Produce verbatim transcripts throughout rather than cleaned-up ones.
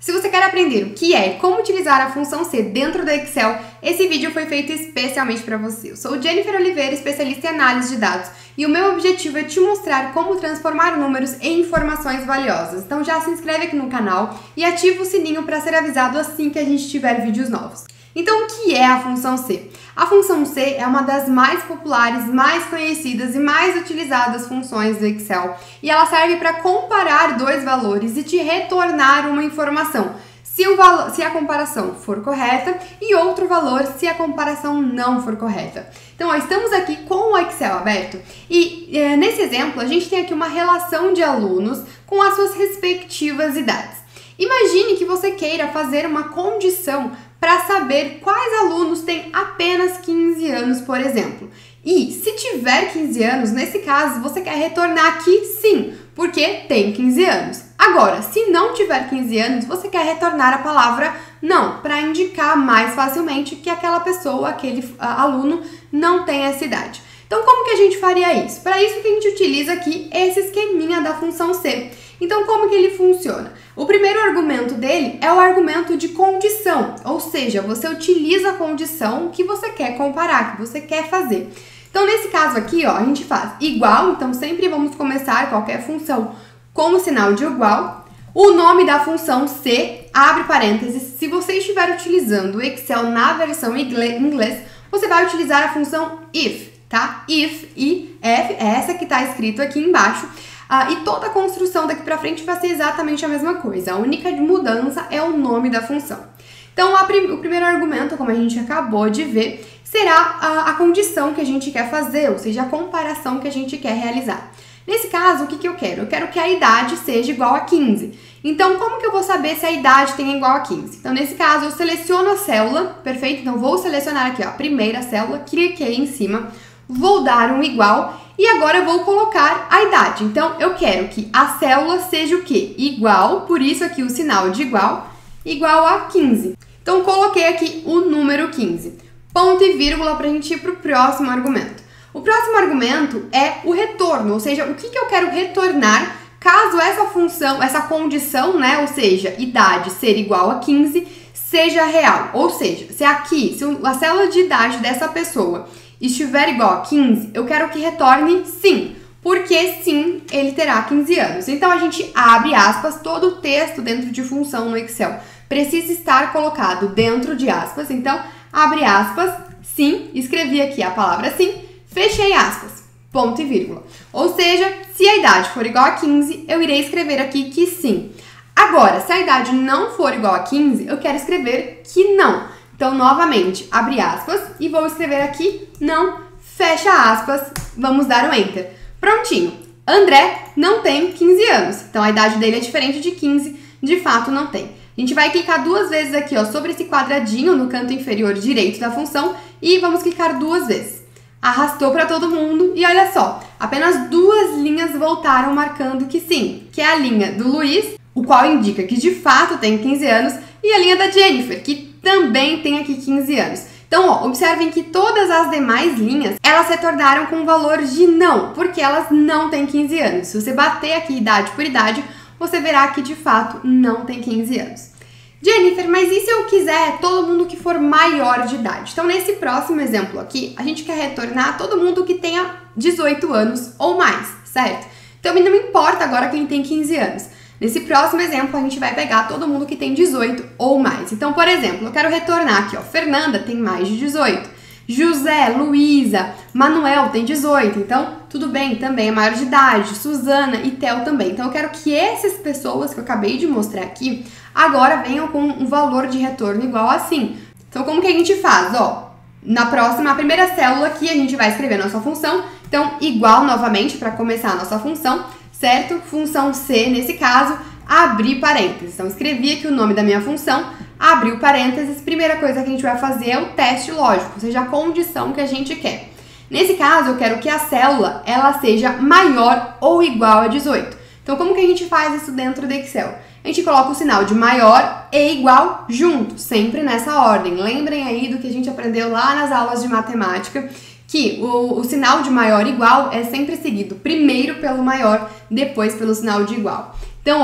Se você quer aprender o que é e como utilizar a função C dentro do Excel, esse vídeo foi feito especialmente para você. Eu sou Jennifer Oliveira, especialista em análise de dados, e o meu objetivo é te mostrar como transformar números em informações valiosas. Então já se inscreve aqui no canal e ativa o sininho para ser avisado assim que a gente tiver vídeos novos. Então, o que é a função C? A função C é uma das mais populares, mais conhecidas e mais utilizadas funções do Excel. E ela serve para comparar dois valores e te retornar uma informação, se, o valo, se a comparação for correta, e outro valor se a comparação não for correta. Então, ó, estamos aqui com o Excel aberto e é, nesse exemplo a gente tem aqui uma relação de alunos com as suas respectivas idades. Imagine que você queira fazer uma condição para saber quais alunos têm apenas quinze anos, por exemplo. E se tiver quinze anos, nesse caso, você quer retornar aqui sim, porque tem quinze anos. Agora, se não tiver quinze anos, você quer retornar a palavra não, para indicar mais facilmente que aquela pessoa, aquele aluno, não tem essa idade. Então, como que a gente faria isso? Para isso que a gente utiliza aqui esse esqueminha da função C. Então, como que ele funciona? O primeiro argumento dele é o argumento de condição, ou seja, você utiliza a condição que você quer comparar, que você quer fazer. Então, nesse caso aqui, ó, a gente faz igual, então sempre vamos começar qualquer função com o sinal de igual. O nome da função C, abre parênteses, se você estiver utilizando o Excel na versão inglês, você vai utilizar a função if, tá? If, I, F, é essa que está escrito aqui embaixo. Ah, e toda a construção daqui para frente vai ser exatamente a mesma coisa. A única mudança é o nome da função. Então, a prim o primeiro argumento, como a gente acabou de ver, será a, a condição que a gente quer fazer, ou seja, a comparação que a gente quer realizar. Nesse caso, o que, que eu quero? Eu quero que a idade seja igual a quinze. Então, como que eu vou saber se a idade tem igual a quinze? Então, nesse caso, eu seleciono a célula, perfeito? Então, vou selecionar aqui ó, a primeira célula, cliquei em cima, vou dar um igual. E agora eu vou colocar a idade. Então, eu quero que a célula seja o quê? Igual, por isso aqui o sinal de igual, igual a quinze. Então, coloquei aqui o número quinze. Ponto e vírgula para a gente ir para o próximo argumento. O próximo argumento é o retorno, ou seja, o que, que eu quero retornar caso essa função, essa condição, né, ou seja, idade ser igual a quinze, seja real. Ou seja, se aqui, se a célula de idade dessa pessoa estiver igual a quinze, eu quero que retorne sim, porque sim, ele terá quinze anos. Então, a gente abre aspas, todo o texto dentro de função no Excel precisa estar colocado dentro de aspas. Então, abre aspas, sim, escrevi aqui a palavra sim, fechei aspas, ponto e vírgula. Ou seja, se a idade for igual a quinze, eu irei escrever aqui que sim. Agora, se a idade não for igual a quinze, eu quero escrever que não. Então, novamente, abre aspas e vou escrever aqui não, fecha aspas, vamos dar um enter. Prontinho. André não tem quinze anos, então a idade dele é diferente de quinze, de fato não tem. A gente vai clicar duas vezes aqui ó, sobre esse quadradinho no canto inferior direito da função e vamos clicar duas vezes. Arrastou para todo mundo e olha só, apenas duas linhas voltaram marcando que sim, que é a linha do Luiz, o qual indica que de fato tem quinze anos, e a linha da Jennifer, que também tem aqui quinze anos. Então, ó, observem que todas as demais linhas, elas retornaram com o valor de não, porque elas não têm quinze anos. Se você bater aqui idade por idade, você verá que de fato não tem quinze anos. Jennifer, mas e se eu quiser todo mundo que for maior de idade? Então, nesse próximo exemplo aqui, a gente quer retornar todo mundo que tenha dezoito anos ou mais, certo? Então, não importa agora quem tem quinze anos. Nesse próximo exemplo, a gente vai pegar todo mundo que tem dezoito ou mais. Então, por exemplo, eu quero retornar aqui, ó, Fernanda tem mais de dezoito, José, Luísa, Manuel tem dezoito, então tudo bem, também é maior de idade, Suzana e Theo também. Então, eu quero que essas pessoas que eu acabei de mostrar aqui, agora venham com um valor de retorno igual assim. Então, como que a gente faz? Ó, na próxima, a primeira célula aqui, a gente vai escrever a nossa função, então igual novamente para começar a nossa função, certo? Função C, nesse caso, abrir parênteses. Então, escrevi aqui o nome da minha função, abriu parênteses, primeira coisa que a gente vai fazer é o teste lógico, ou seja, a condição que a gente quer. Nesse caso, eu quero que a célula, ela seja maior ou igual a dezoito. Então, como que a gente faz isso dentro do Excel? A gente coloca o sinal de maior e igual junto, sempre nessa ordem. Lembrem aí do que a gente aprendeu lá nas aulas de matemática, que o, o sinal de maior e igual é sempre seguido primeiro pelo maior, depois pelo sinal de igual. Então, ó,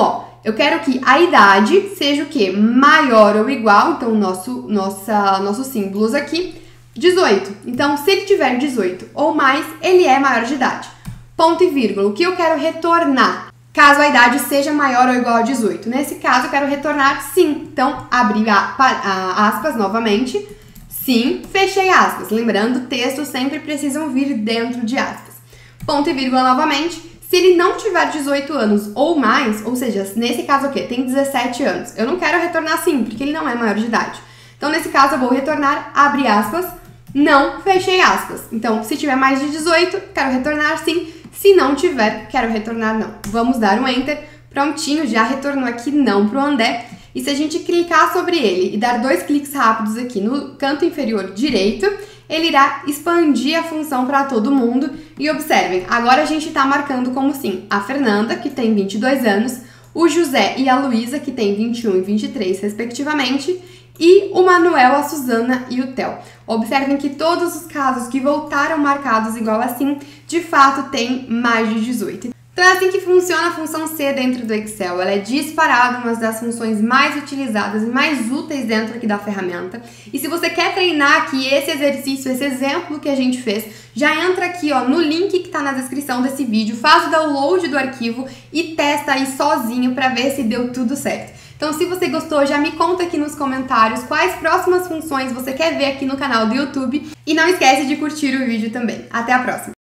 Eu quero que a idade seja o quê? Maior ou igual, então nosso, nossa, nossos símbolos aqui, dezoito. Então, se ele tiver dezoito ou mais, ele é maior de idade. Ponto e vírgula, o que eu quero retornar? Caso a idade seja maior ou igual a dezoito. Nesse caso, eu quero retornar sim. Então, abri a, a, aspas novamente. Sim, fechei aspas. Lembrando, textos sempre precisam vir dentro de aspas. Ponto e vírgula novamente. Se ele não tiver dezoito anos ou mais, ou seja, nesse caso o quê? Tem dezessete anos. Eu não quero retornar sim, porque ele não é maior de idade. Então, nesse caso, eu vou retornar, abre aspas, não, fechei aspas. Então, se tiver mais de dezoito, quero retornar sim. Se não tiver, quero retornar não. Vamos dar um Enter. Prontinho, já retornou aqui não pro André. E se a gente clicar sobre ele e dar dois cliques rápidos aqui no canto inferior direito, ele irá expandir a função para todo mundo. E observem, agora a gente está marcando como sim a Fernanda, que tem vinte e dois anos, o José e a Luísa, que tem vinte e um e vinte e três, respectivamente, e o Manuel, a Suzana e o Theo. Observem que todos os casos que voltaram marcados igual assim, de fato tem mais de dezoito. Então é assim que funciona a função C dentro do Excel. Ela é disparada uma das funções mais utilizadas e mais úteis dentro aqui da ferramenta. E se você quer treinar aqui esse exercício, esse exemplo que a gente fez, já entra aqui ó, no link que está na descrição desse vídeo, faz o download do arquivo e testa aí sozinho para ver se deu tudo certo. Então, se você gostou, já me conta aqui nos comentários quais próximas funções você quer ver aqui no canal do YouTube. E não esquece de curtir o vídeo também. Até a próxima!